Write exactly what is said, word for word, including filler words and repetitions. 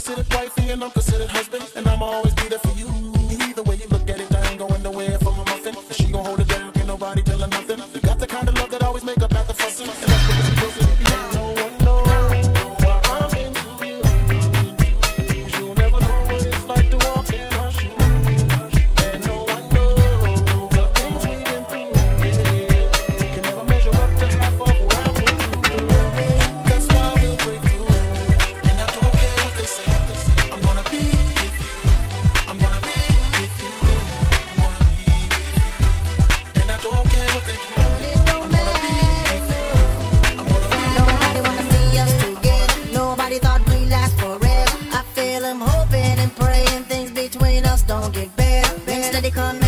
considered wifey and I'm considered husband, and I'ma always be there for you. Either way you look at it, I ain't going nowhere from a muffin. She gon' hold it down, can't nobody tell her nothing. You got the kind of love that always make up after fussing, and that's what it's supposed to be. No one knows why I'm into you. You'll never know what it's like to walk in her shoes, and no one knows the things we've been through. Yeah, you can never measure up to half of what I've been through. That's why we'll break through, and I don't care what they say. I'm gonna be with you. I'm gonna be with you. I'm gonna be with you, and I don't care what they do. I'm gonna be with you. I'm gonna be. Nobody wanna see us together. Nobody thought we'd last forever. I feel I'm hoping and praying things between us don't get better. Instead they come